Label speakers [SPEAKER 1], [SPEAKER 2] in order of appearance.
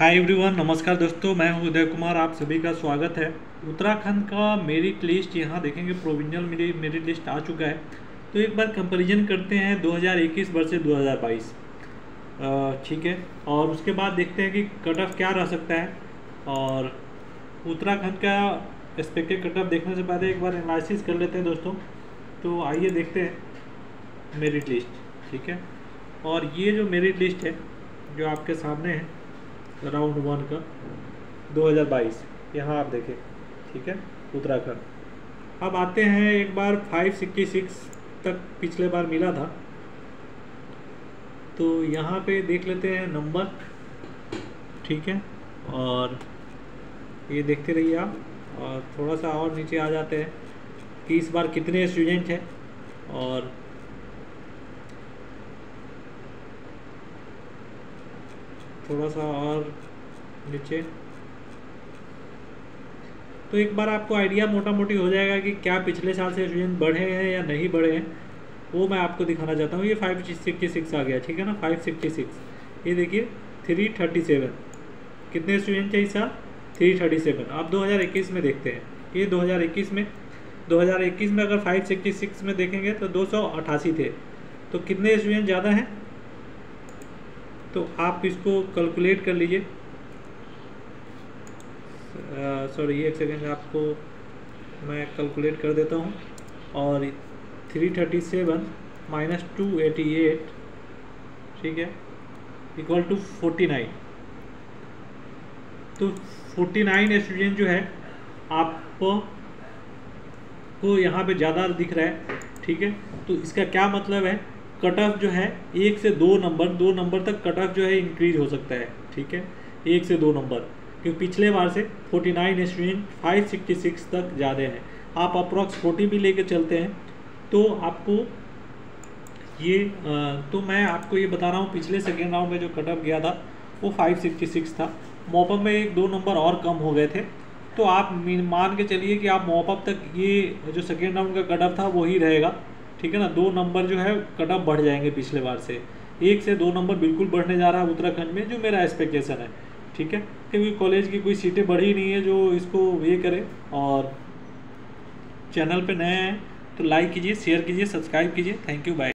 [SPEAKER 1] Hi everyone, नमस्कार दोस्तों। मैं हूं उदय कुमार, आप सभी का स्वागत है। उत्तराखंड का मेरिट लिस्ट यहाँ देखेंगे, प्रोविजनल मेरिट लिस्ट आ चुका है। तो एक बार कंपैरिजन करते हैं 2021 वर्सेस 2022, ठीक है। और उसके बाद देखते हैं कि कट ऑफ क्या रह सकता है। और उत्तराखंड का एक्सपेक्टेड कट ऑफ देखने से पहले एक बार एनालिसिस कर लेते हैं दोस्तों। तो आइए देखते हैं मेरिट लिस्ट, ठीक है। और ये जो मेरिट लिस्ट है जो आपके सामने है राउंड 1 का 2022, यहाँ आप देखें, ठीक है, उत्तराखंड। अब आते हैं, एक बार 566 तक पिछले बार मिला था, तो यहाँ पे देख लेते हैं नंबर, ठीक है। और ये देखते रहिए आप, और थोड़ा सा और नीचे आ जाते हैं कि इस बार कितने स्टूडेंट हैं। और थोड़ा सा और नीचे, तो एक बार आपको आइडिया मोटा मोटी हो जाएगा कि क्या पिछले साल से स्टूडेंट बढ़े हैं या नहीं बढ़े हैं, वो मैं आपको दिखाना चाहता हूँ। ये 566 आ गया, ठीक है ना, 566। ये देखिए 337, कितने स्टूडेंट थे इस साल? 337। अब 2021 में देखते हैं। ये 2021 में अगर 566 में देखेंगे तो 288 थे। तो कितने स्टूडेंट ज़्यादा हैं? तो आप इसको कैलकुलेट कर लीजिए। सॉरी, एक सेकेंड, आपको मैं कैलकुलेट कर देता हूँ। और 337 माइनस 288, ठीक है, इक्वल टू 49। तो 49 स्टूडेंट जो है आपको यहाँ पे ज़्यादा दिख रहा है, ठीक है। तो इसका क्या मतलब है? कट ऑफ जो है 1 से 2 नंबर तक कट ऑफ जो है इंक्रीज हो सकता है, ठीक है, 1 से 2 नंबर, क्योंकि पिछले बार से 49 स्टूडेंट 566 तक ज़्यादा हैं। आप अप्रॉक्स 40 भी लेके चलते हैं तो आपको ये तो मैं आपको ये बता रहा हूँ, पिछले सेकेंड राउंड में जो कट ऑफ गया था वो 566 था। मॉपअप में 1-2 नंबर और कम हो गए थे। तो आप मान के चलिए कि आप मॉपअप तक ये जो सेकेंड राउंड का कट ऑफ था वही रहेगा, ठीक है ना। 2 नंबर जो है कट ऑफ बढ़ जाएंगे पिछले बार से। 1 से 2 नंबर बिल्कुल बढ़ने जा रहा है उत्तराखंड में, जो मेरा एक्सपेक्टेशन है, ठीक है। क्योंकि कॉलेज की कोई सीटें बढ़ी नहीं है जो इसको ये करे। और चैनल पे नए हैं तो लाइक कीजिए, शेयर कीजिए, सब्सक्राइब कीजिए। Thank you, bye.